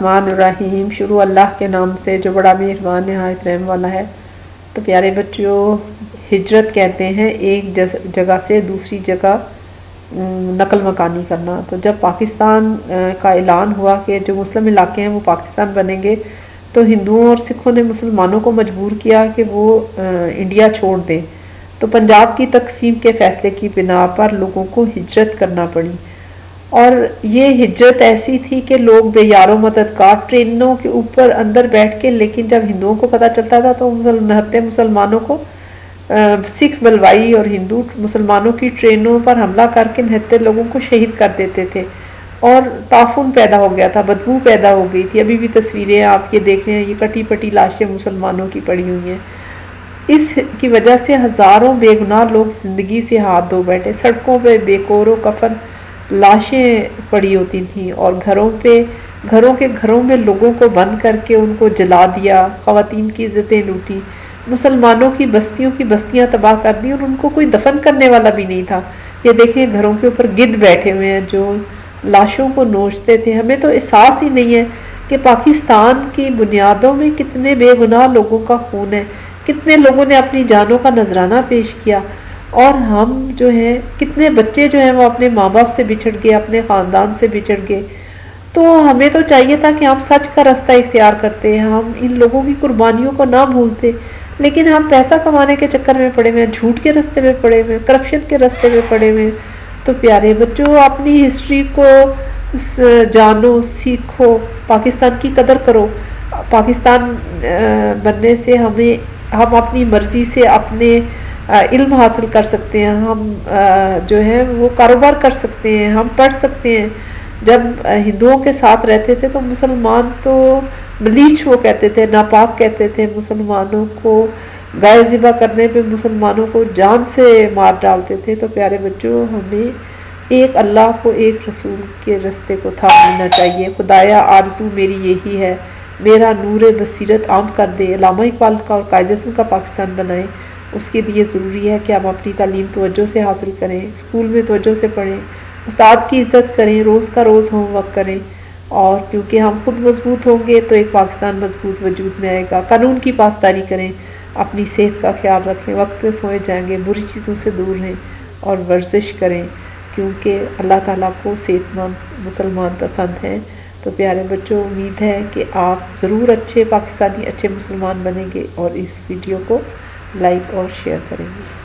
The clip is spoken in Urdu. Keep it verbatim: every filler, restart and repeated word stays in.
الرحمن الرحیم، شروع اللہ کے نام سے جو بڑا مہربان نہایت رحم والا ہے۔ تو پیارے بچوں، ہجرت کہتے ہیں ایک جگہ سے دوسری جگہ نقل مکانی کرنا۔ تو جب پاکستان کا اعلان ہوا کہ جو مسلم علاقے ہیں وہ پاکستان بنیں گے، تو ہندوؤں اور سکھوں نے مسلمانوں کو مجبور کیا کہ وہ انڈیا چھوڑ دیں۔ تو پنجاب کی تقسیم کے فیصلے کی بنا پر لوگوں کو ہجرت کرنا پڑی، اور یہ ہجرت ایسی تھی کہ لوگ بے یار و مددگار ٹرینوں کے اوپر اندر بیٹھ کے، لیکن جب ہندوؤں کو پتہ چلتا تھا تو نہتے مسلمانوں کو سکھ بلوائی اور ہندو مسلمانوں کی ٹرینوں پر حملہ کر کے نہتے لوگوں کو شہید کر دیتے تھے، اور تعفن پیدا ہو گیا تھا، بدبو پیدا ہو گئی تھی۔ ابھی بھی تصویریں آپ یہ دیکھ رہے ہیں، یہ کٹی پٹی لاشیں مسلمانوں کی پڑی ہوئی ہیں۔ اس کی وجہ سے ہزاروں بے گناہ لوگ زندگی سے ہاتھ دھو بیٹھے۔ سڑکوں پہ بے کور و کفن لاشیں پڑی ہوتی تھیں، اور گھروں پہ گھروں کے گھروں میں لوگوں کو بند کر کے ان کو جلا دیا، خواتین کی عزتیں لوٹی، مسلمانوں کی بستیوں کی بستیاں تباہ کر دی، اور ان کو کوئی دفن کرنے والا بھی نہیں تھا۔ یہ دیکھیں گھروں کے اوپر گدھ بیٹھے ہوئے ہیں جو لاشوں کو نوچتے تھے۔ ہمیں تو احساس ہی نہیں ہے کہ پاکستان کی بنیادوں میں کتنے بے گناہ لوگوں کا خون ہے، کتنے لوگوں نے اپنی جانوں کا نذرانہ پیش کیا، اور ہم جو ہیں کتنے بچے جو ہیں وہ اپنے ماں باپ سے بچھڑ گئے، اپنے خاندان سے بچھڑ گئے۔ تو ہمیں تو چاہیے تھا کہ ہم سچ کا راستہ اختیار کرتے، ہم ان لوگوں کی قربانیوں کو نہ بھولتے، لیکن ہم پیسہ کمانے کے چکر میں پڑے ہوئے ہیں، جھوٹ کے راستے میں پڑے ہوئے ہیں، کرپشن کے راستے میں پڑے ہوئے ہیں۔ تو پیارے بچوں، اپنی ہسٹری کو جانو، سیکھو، پاکستان کی قدر کرو۔ پاکستان بننے سے ہمیں ہم اپنی مرضی سے اپنے علم حاصل کر سکتے ہیں، ہم جو ہے وہ کاروبار کر سکتے ہیں، ہم پڑھ سکتے ہیں۔ جب ہندوؤں کے ساتھ رہتے تھے تو مسلمان تو ملیچ وہ کہتے تھے، ناپاک کہتے تھے، مسلمانوں کو گائے ذبح کرنے پہ مسلمانوں کو جان سے مار ڈالتے تھے۔ تو پیارے بچوں، ہمیں ایک اللہ کو، ایک رسول کے راستے کو تھام لینا چاہیے۔ خدایا آرزو میری یہی ہے، میرا نور بصیرت عام کر دے، علامہ اقبال کا اور قائد اعظم کا پاکستان بنائیں۔ اس کے لیے ضروری ہے کہ ہم اپنی تعلیم توجہ سے حاصل کریں، اسکول میں توجہ سے پڑھیں، استاد کی عزت کریں، روز کا روز ہوم ورک کریں، اور کیونکہ ہم خود مضبوط ہوں گے تو ایک پاکستان مضبوط وجود میں آئے گا۔ قانون کی پاسداری کریں، اپنی صحت کا خیال رکھیں، وقت پہ سوئے جائیں گے، بری چیزوں سے دور رہیں، اور ورزش کریں، کیونکہ اللہ تعالیٰ کو صحت مند مسلمان پسند ہیں۔ تو پیارے بچوں، امید ہے کہ آپ ضرور اچھے پاکستانی، اچھے مسلمان بنیں گے، اور اس ویڈیو کو لائک اور شیئر کریں گے۔